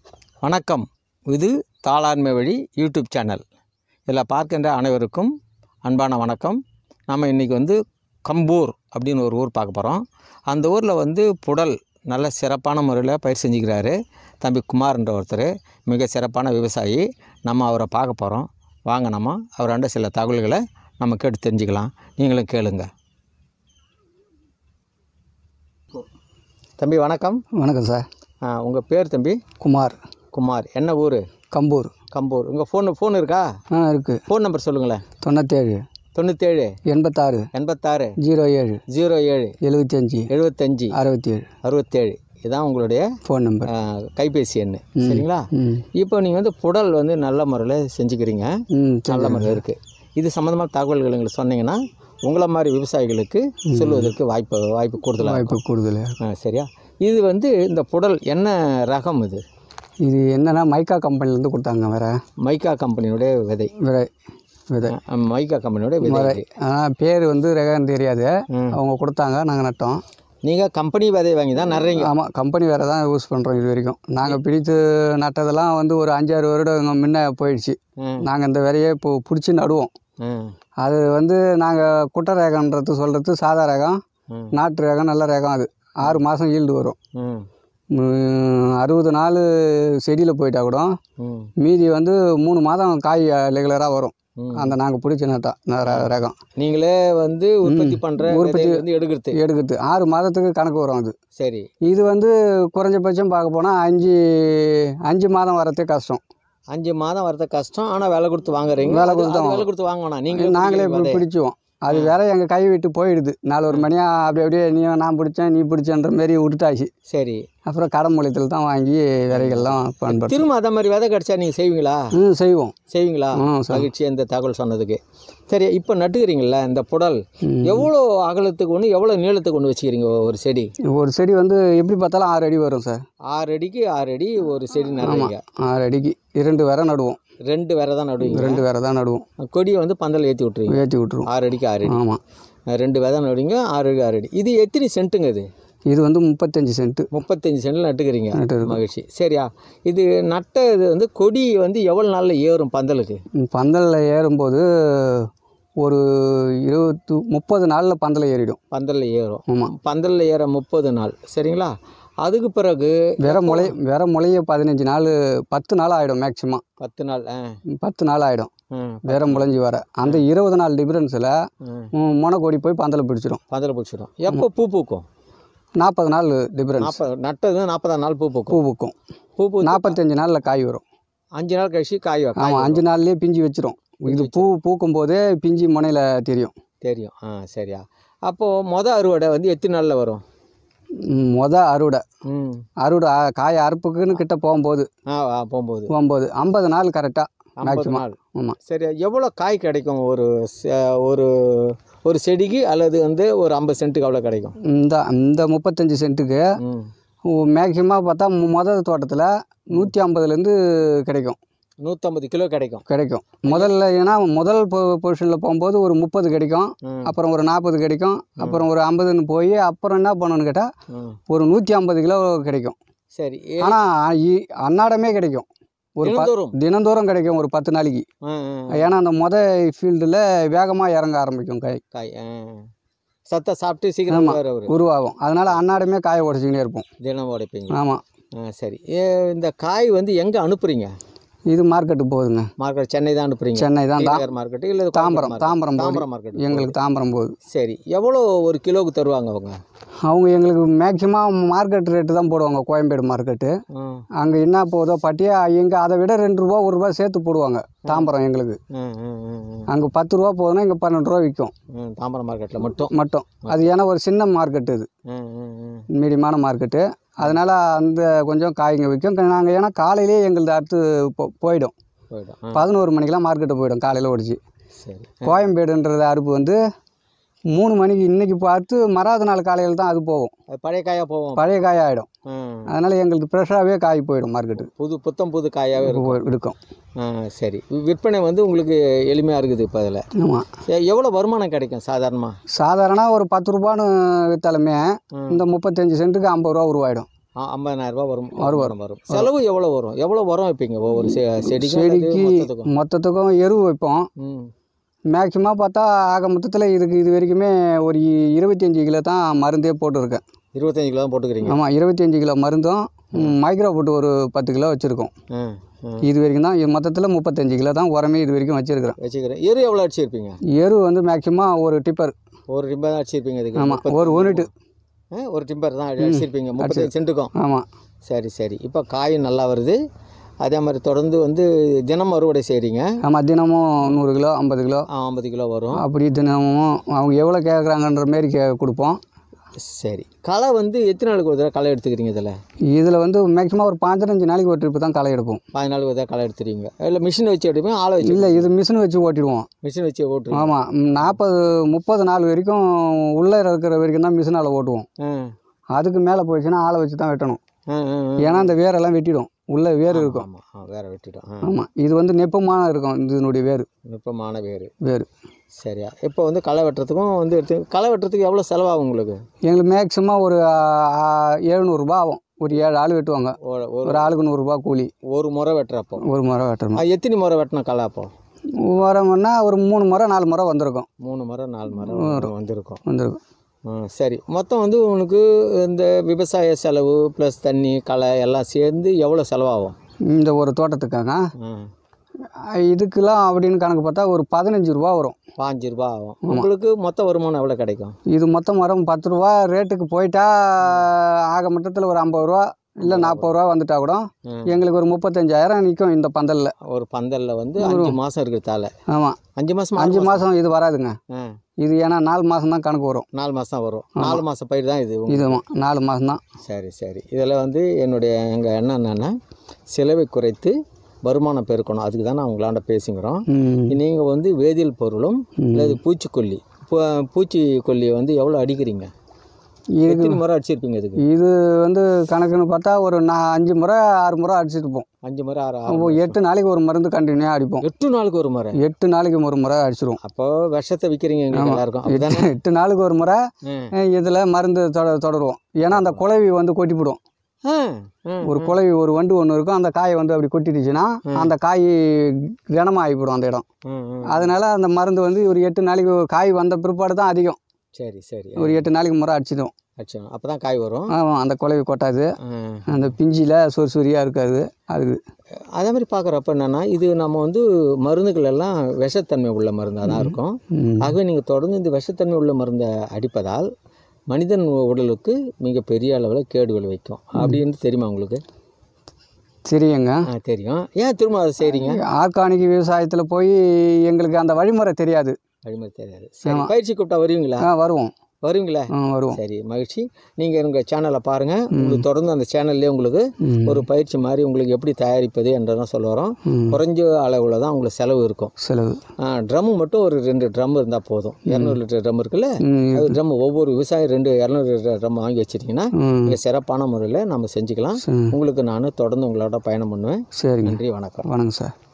வணக்கம். இது தாளாண்மை வழி யூடியூப் சேனல். இதில் பார்க்கின்ற அனைவருக்கும் அன்பான வணக்கம். நம்ம இன்றைக்கி கம்பூர் அப்படின்னு ஒரு ஊர் பார்க்க போகிறோம். அந்த ஊரில் புடல் நல்ல சிறப்பான முறையில் பயிர் செஞ்சுக்கிறாரு தம்பி குமார்ன்ற ஒருத்தர். மிக சிறப்பான விவசாயி. நம்ம அவரை பார்க்க போகிறோம். வாங்க நம்ம அவராண்ட சில தகவல்களை நம்ம கேட்டு தெரிஞ்சுக்கலாம். நீங்களும் கேளுங்க. தம்பி வணக்கம். வணக்கம் சார். உங்கள் பேர் தம்பி? குமார். குமார். என்ன ஊர்? கம்பூர். கம்பூர். உங்கள் ஃபோன் இருக்கா? இருக்குது. ஃபோன் நம்பர் சொல்லுங்களேன். 97 97 86 86 07 07 75 75 67 67. இதுதான் உங்களுடைய ஃபோன் நம்பர், கைபேசி எண். சரிங்களா? இப்போ நீங்கள் புடல் நல்ல முறையில் செஞ்சுக்கிறீங்க. நல்ல முறையில் இருக்குது. இது சம்மந்தமாக தகவல்கள் எங்களுக்கு சொன்னீங்கன்னா உங்களை மாதிரி விவசாயிகளுக்கு சொல்லுவதற்கு வாய்ப்பு கூடுதலாக. சரியா? இது இந்த புடல் என்ன ரகம்? இது என்னென்னா மைக்கா கம்பெனிலேருந்து கொடுத்தாங்க. வேறு மைக்கா கம்பெனியோடைய விதை. மைக்கா கம்பெனியோட விதை. ஆனால் பேர் ரகம் தெரியாது. அவங்க கொடுத்தாங்க, நாங்கள் நட்டோம். நீங்கள் கம்பெனி விதை வாங்கி தான் நடுறீங்க? ஆமாம், கம்பெனி வேறு தான் யூஸ் பண்ணுறோம். இது வரைக்கும் நாங்கள் பிடித்து நட்டதெல்லாம் ஒரு 5-6 வருடம் முன்ன போயிடுச்சு. நாங்கள் இந்த விதையை இப்போ பிடிச்சி நடுவோம். அது நாங்கள் குட்டை ரகன்றது சொல்கிறது சாதா ரகம், நாட்டு ரகம், நல்ல ரகம். அது 6 மாதம் ஈல்டு வரும். 60 நாள் செடியில் போயிட்டா கூட மீதி 3 மாதம் காய் ரெகுலராக வரும். அந்த நாங்கள் பிடிச்ச ரகம். நீங்களே உற்பத்தி பண்ணுற எடுக்கிறது 6 மாதத்துக்கு கணக்கு வரும் அது. சரி. இது குறைஞ்சபட்சம் பார்க்க போனால் 5 மாதம் வரதே கஷ்டம். 5 மாதம் வரது கஷ்டம். ஆனால் விலை கொடுத்து வாங்குறீங்க. விலை கொடுத்து வாங்கணும். நாங்களே பிடிச்சுவோம். அது வேற எங்கள் கை விட்டு போயிடுது. 4 மணியா அப்படியே நான் பிடிச்சேன் நீ பிடிச்சன்ற மாரி விட்டுட்டாச்சு. சரி. அப்புறம் கடை மூலத்தில் தான் வாங்கி விதைகள்லாம் பண்ணுறோம். திரும்ப அதை மாதிரி விதை கிடச்சா நீங்கள் செய்வீங்களா? செய்வீங்களா? மகிழ்ச்சி இந்த தகவல் சொன்னதுக்கு. சரி. இப்போ நட்டுக்கிறீங்களா இந்த புடல்? எவ்வளோ அகலத்துக்கு ஒன்று, எவ்வளோ நீளத்துக்கு ஒன்று வச்சுக்கிறீங்க ஒரு செடி? ஒரு செடி எப்படி பார்த்தாலும் 6 அடி வரும் சார். 6 அடிக்கு 6 அடி ஒரு செடி நடுவீங்க? 6 அடிக்கு 2 வேற நடுவோம். 2 வேற தான் நடுவீங்க? 2 வேற தான் நடுவோம். கொடியை பந்தல் ஏற்றி விட்டுருவோம். 6 அடிக்கு 6 அடி. ஆமாம், 2 விதை நடுவீங்க. 6 அடி 6 அடி. இது எத்தனை சென்ட்டுங்க? இது 35 சென்ட்டு. 35 சென்ட்டில் நட்டுக்கிறீங்க. மகிழ்ச்சி. சரியா? இது நட்டது கொடி எவ்வளோ நாளில் ஏறும் பந்தலுக்கு? பந்தலில் ஏறும்போது ஒரு 30 நாளில் பந்தலில் ஏறிடும். பந்தலில் ஏறும். ஆமாம், பந்தலில் ஏற 30 நாள். சரிங்களா? அதுக்கு பிறகு வேற முளைய 15 நாள் 10 நாள் ஆகிடும். மேக்சிமம் 10 நாள். 10 நாள் ஆகிடும் வேற முளைஞ்சி வர. அந்த 20 நாள் டிஃபரன்ஸில் முனைக்கொடி போய் பந்தலை பிடிச்சிடும். எப்போ பூ பூக்கும்? 40 நாள் டிஃபரன்ஸ். நட்டது 40 நாள் பூ பூக்கும். 45 நாளில் காய் வரும். 5 நாள் கழிச்சு காய் வரும். ஆமாம், 5 நாள்லேயே பிஞ்சு வச்சிரும். இது பூக்கும் போதே பிஞ்சு முனையில் தெரியும். சரியா? அப்போது அறுவடை எத்தனை நாளில் வரும்? அறுவடை காய் அறுப்புக்குன்னு கிட்ட போகும்போது 50 நாள் கரெக்டாக மேக்ஸிமம். ஆமாம். சரி. எவ்வளோ காய் கிடைக்கும் ஒரு செடிக்கு? அல்லது ஒரு 50 சென்ட்டுக்கு அவ்வளோ கிடைக்கும்? இந்த 35 சென்ட்டுக்கு மேக்ஸிமம் பார்த்தா முதல் தோட்டத்தில் 150லேருந்து கிடைக்கும். 150 கிலோ கிடைக்கும் முதல்ல. ஏன்னா முதல் பொசிஷனில் போகும்போது ஒரு 30 கிடைக்கும். அப்புறம் ஒரு 40 கிடைக்கும். அப்புறம் ஒரு 50ன்னு போய் அப்புறம் என்ன பண்ணணும்னு கேட்டால் ஒரு 150 கிலோ கிடைக்கும். சரி. ஆனால் அன்னாடமே கிடைக்கும். ஒரு தினந்தோறும் கிடைக்கும் ஒரு 10 நாளைக்கு. ஏன்னா அந்த ஃபீல்டில் வேகமாக இறங்க ஆரம்பிக்கும் காய். சத்தை சாப்பிட்டு சீக்கிரம் உருவாகும். அதனால அன்னாடமே காயை உடைச்சிக்கிட்டே இருப்போம். தினம் உடைப்பீங்க? ஆமாம். சரி. இந்த காய் எங்கே அனுப்புறீங்க? இது மார்க்கெட்டுக்கு போகுதுங்க. மார்க்கெட் சென்னை தான் அனுப்புறீங்க? சென்னை தான். மார்க்கெட்டு இல்லை தாம்பரம் மார்க்கெட்? எங்களுக்கு தாம்பரம் போகுது. சரி. எவ்வளோ ஒரு கிலோவுக்கு தருவாங்க அவங்க எங்களுக்கு மேக்சிமம் மார்க்கெட் ரேட்டு தான் போடுவாங்க. கோயம்பேடு மார்க்கெட்டு. அங்கே என்ன போதோ பட்டியா எங்கே அதை விட 2 ரூபா 1 ரூபா சேர்த்து போடுவாங்க. தாம்பரம் எங்களுக்கு அங்கே 10 ரூபா போதுன்னா இங்கே 12 ரூபா விற்கும். தாம்பரம் மார்க்கெட்டில் மட்டும். அது ஏன்னா ஒரு சின்ன மார்க்கெட்டு, இது மீடியமான மார்க்கெட்டு. அதனால் அந்த கொஞ்சம் காய்ங்க விற்கும். நாங்கள் ஏன்னா காலையிலே எங்களுக்கு அறுத்து போயிடும். 11 மணிக்கெலாம் மார்க்கெட்டு போயிடும் காலையில் ஓடிச்சு. கோயம்பேடுன்றது அறுப்பு 3 மணிக்கு இன்றைக்கி பார்த்து மறாத நாள் காலையில் தான் அது போகும். பழைய காயாக ஆகிடும். அதனால் எங்களுக்கு ஃப்ரெஷ்ஷாகவே காய் போயிடும் மார்க்கெட்டு. புது காயாகவே இருக்கும். சரி. விற்பனை உங்களுக்கு எளிமையாக இருக்குது இப்போ அதில்? ஆமாம். எவ்வளோ வருமானம் கிடைக்கும் சாதாரணமாக? ஒரு 10 ரூபான்னு விற்றாலுமே இந்த 35 சென்ட்டுக்கு 50 ரூபா உருவாயிடும். 50,000 வரும். செலவு எவ்வளோ வரும்? எவ்வளோ உரம் வைப்பீங்க ஒவ்வொரு செடிக்கு? மொத்தத்துக்கும் எரு வைப்போம். மேக்சிமம் பார்த்தா ஆக மொத்தத்தில் இது வரைக்குமே ஒரு 25 கிலோ தான் மருந்தே போட்டுருக்கேன். 25 கிலோ தான் போட்டுக்கிறீங்க? ஆமாம், 25 கிலோ மருந்தும் மைக்ரோ போட்டு ஒரு 10 கிலோ வச்சுருக்கோம். இது வரைக்கும் தான். மொத்தத்தில் 35 கிலோ தான் உரமே இது வரைக்கும் வச்சுருக்கிறேன். எரு எவ்வளோ அடிச்சிருப்பீங்க? எரு வந்து மேக்சிமம் ஒரு டிப்பர் தான் அடிச்சிருப்பீங்க இதுக்கு? ஆமாம், ஒரு யூனிட்டு ஒரு டிம்பர் தான் அடிச்சிருப்பீங்க 35 சென்ட்டுக்கும்? ஆமாம். சரி. இப்போ காய் நல்லா வருது. அதே மாதிரி தொடர்ந்து வந்து தினம் அறுவடை செய்கிறீங்க? ஆமாம், தினமும் 100 கிலோ 50 கிலோ 50 கிலோ வரும். அப்படி தினமும் அவங்க எவ்வளோ கேட்குறாங்கன்ற மாரி கொடுப்போம். சரி. களை வந்து எத்தனை நாளுக்கு ஒரு தடவை களை எடுத்துக்கிறீங்க இதில் வந்து மேக்ஸிமம் ஒரு 15 நாளைக்கு ஒரு ட்ரிப்பு தான் களை எடுப்போம். 15 நாளுக்கு ஒரு தடவை களை எடுத்துறீங்க? இல்லை மிஷின் வச்சு எடுப்போம், ஆளை வச்சு? இல்லை, இது மிஷின் வச்சு ஓட்டிடுவோம். மிஷின் வச்சு ஓட்டுருவோம்? ஆமாம், 40-30 நாள் வரைக்கும் உள்ளே இருக்கிற வரைக்கும் தான் மிஷினால் ஓட்டுவோம். அதுக்கு மேலே போயிடுச்சுன்னா ஆளை வச்சு தான் வெட்டணும். ஏன்னா அந்த வேரெல்லாம் வெட்டிடும், உள்ளே வேர் இருக்கும். வேற வெட்டிடும். ஆமாம், இது வந்து நெப்பமான இருக்கும் இதனுடைய வேர். நெப்பமான வேர். சரியா. இப்போ வந்து களை வெட்டுறதுக்கும் வந்து களை வெட்டுறதுக்கு எவ்வளோ செலவாகும் உங்களுக்கு? எங்களுக்கு மேக்ஸிமம் ஒரு 700 ரூபா ஆகும். ஒரு 7 ஆள் வெட்டுவாங்க. ஒரு ஆளுக்கு 100 ரூபா கூலி. ஒரு முறை வெட்டுறப்போ? ஒரு முறை வெட்டணும். எத்தனை முறை வெட்டினா களை? அப்போ உரம்னா ஒரு 3 முறை 4 முறை வந்திருக்கும். 3 முறை 4 முறை வந்திருக்கும். சரி. மொத்தம் வந்து உனக்கு இந்த விவசாய செலவு ப்ளஸ் தண்ணி களை எல்லாம் சேர்ந்து எவ்வளோ செலவாகும் இந்த ஒரு தோட்டத்துக்காக? இதுக்கெல்லாம் அப்படின்னு கணக்கு பார்த்தா ஒரு 15 ரூபா வரும். 15 ரூபா ஆகும். உங்களுக்கு மொத்த வருமானம் எவ்வளோ கிடைக்கும்? இது மொத்தம் வரும் 10 ரூபா ரேட்டுக்கு போயிட்டா ஆக மொத்தத்தில் ஒரு 50 ரூபா இல்லை 40 ரூபா வந்துட்டா கூட எங்களுக்கு ஒரு 35,000 நிற்கும் இந்த பந்தலில். ஒரு பந்தலில் வந்து 5 மாதம் இருக்கிறதால? ஆமாம், 5 மாதம் இது வராதுங்க. இது ஏன்னா 4 மாதம் தான் கணக்கு வரும். 4 மாதம் தான் வரும். 4 மாதம் பயிர் தான் இது? 4 மாதம் தான். சரி. இதில் வந்து எங்கள் எண்ணம் என்னென்னா செலவை குறைத்து வருமானம் பெருக்கணும். அதுக்கு தான் நான் உங்களாண்ட பேசிக்கிறோம். நீங்கள் வந்து வேதியியல் பொருளும் இல்லை பூச்சிக்கொல்லியை வந்து எவ்வளோ அடிக்கிறீங்க? எத்தனை முறை அடிச்சிருப்பீங்க இதுக்கு? இது வந்து கணக்குன்னு பார்த்தா ஒரு 5 முறை 6 முறை அடிச்சிருப்போம். 5 முறை 6 8 நாளைக்கு ஒரு மருந்து கண்டினியூவாக அடிப்போம். 8 நாளுக்கு ஒரு முறை? 8 நாளைக்கு ஒரு முறை அடிச்சிருவோம். அப்போ விஷத்தை விற்கிறீங்க எங்களுக்கு எல்லாருக்கும்? 8 நாளுக்கு ஒரு முறை இதில் மருந்து தொடருவோம். ஏன்னா அந்த குளவி வந்து கொட்டிவிடும். ஒரு குளவி ஒரு வண்டு ஒன்று இருக்கும், அந்த காயை வந்து அப்படி கொட்டிடுச்சுன்னா அந்த காய் கனமாக ஆகிவிடும் அந்த இடம். அதனால அந்த மருந்து வந்து ஒரு 8 நாளைக்கு காய் வந்த பிற்பாடு தான் அதிகம். சரி. ஒரு 8 நாளைக்கு முறை அடிச்சிடும். அப்போ தான் காய் வரும். ஆமாம், அந்த குளவி கொட்டாது, அந்த பிஞ்சில் சொரியாக இருக்காது. அதுக்கு அதே மாதிரி பார்க்குறப்ப என்னென்னா இது நம்ம வந்து மருந்துகள் எல்லாம் விஷத்தன்மை உள்ள மருந்தாக தான் இருக்கும். ஆகவே நீங்கள் தொடர்ந்து இந்த விஷத்தன்மை உள்ள மருந்தை அடிப்பதால் மனிதன் உடலுக்கு மிகப்பெரிய அளவில் கேடு விளைவிக்கும் அப்படின்னு தெரியுமா உங்களுக்கு? தெரியுங்க. தெரியும். ஏன் திரும்ப அதை செய்கிறீங்க? ஆர்கானிக் விவசாயத்தில் போய் எங்களுக்கு அந்த வழிமுறை தெரியாது. சரி, பயிற்சி கூப்பிட்டா வருவீங்களா? வருவீங்களா? வருவோம். சரி, மகிழ்ச்சி. நீங்கள் உங்கள் சேனலை பாருங்கள். உங்களுக்கு தொடர்ந்து அந்த சேனல்லே உங்களுக்கு ஒரு பயிற்சி மாதிரி உங்களுக்கு எப்படி தயாரிப்பது என்றதான் சொல்ல வரோம். குறைஞ்ச அளவில் தான் உங்களுக்கு செலவு இருக்கும். ட்ரம்மு மட்டும் ஒரு 2 ட்ரம் இருந்தால் போதும். 200 லிட்டர் ட்ரம் இருக்குல்ல, அது ட்ரம் ஒவ்வொரு விவசாயம் 200 லிட்டர் ட்ரம் வாங்கி வச்சிட்டிங்கன்னா நீங்கள் சிறப்பான முறையில் நம்ம செஞ்சுக்கலாம். உங்களுக்கு நான் தொடர்ந்து உங்களோட பயணம் பண்ணுவேன். சரி, நன்றி, வணக்கம். வணக்கம் சார்.